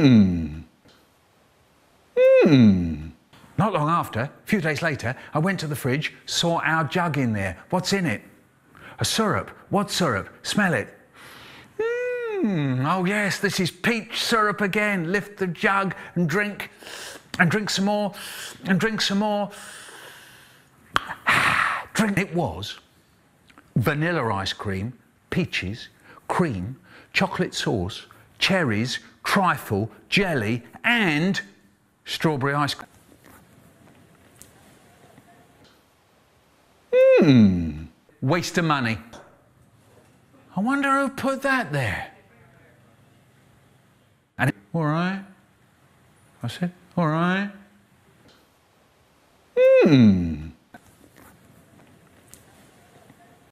Not long after, a few days later, I went to the fridge, saw our jug in there. What's in it? A syrup. What syrup? Smell it. Oh yes, this is peach syrup again. Lift the jug and drink some more, and drink some more. Drink. It was vanilla ice cream, peaches, cream, chocolate sauce, cherries, trifle, jelly, and strawberry ice cream. Waste of money. I wonder who put that there. And all right. I said, all right.